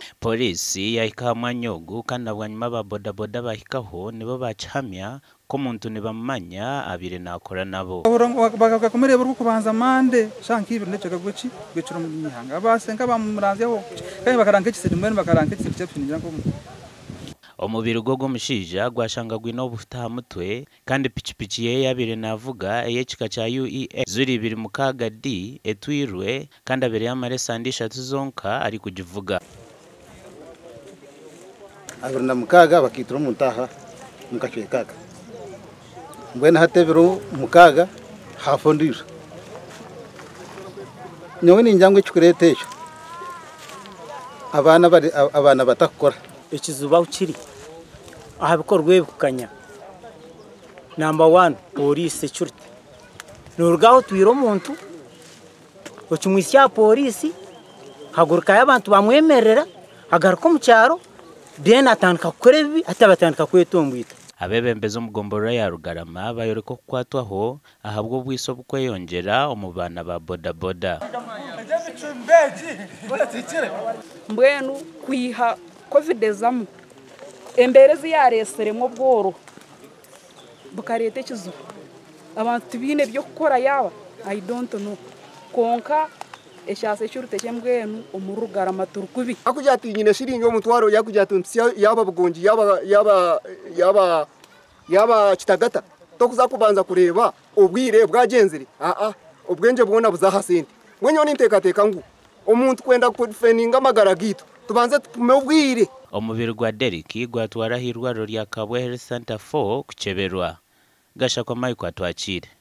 Polisi yahika Mwanyogu kandi abanyuma ba boda boda bahikaho nibo bacahamya ko muntu nibamanya abire nakora nabo bagakomereye bwo kubanza mande shanki ibintu cyo gaguci gwicura mu mihanga abasenga bamuranzeho kandi bakaranka ikisiri mwene bakaranka ikisiri cyapfinira ngo omubiri gwo mushija gwashangagwe no bufta mutwe kandi pichipichi ye yabire navuga eyechika cha UE zuri biri mukaga D etwirwe kandi abere yamare sandisha tuzonka ari kujivuga abirna mukaga bakitro muntaha mukachwekaga mbwena hatebero mukaga hafondira nyone njangwe chukuretesho abana batakora ikizuba ukiri aha bikorwe bukanya number 1 police security n'urgaho twiro muntu ukimwisya police haguruka y'abantu bamwemerera agaruka mu cyaro dena atanka kurebi atabatandika kwetombuita abebembezo mugombora ya Rugarama bayoreko kwatwaho ahabwo bwiso bukweyongera umubana ba boda boda mbwenu kwiha covid zamu emberezi yareseremo bworo bukarete kizo abantu bine byo gukora yaba I don't know konka eshase cyurute cyembwenu umurugarama turukubi akujati nyine shiringi yo mutwaro yakujati yaba bugonji yaba kitagata tokuza kubanza kureba ubwire bwagenzeri ubwenje bwona buzahasente mwenyo n'intekateka ngu umuntu kwenda kudefendinga amagara gitu tubanze tupume ubwire omubiri gwa Deriki gwatwarahirwa rya Kabwe Health Center 4 kucheberwa gasha kwa Mike atwakire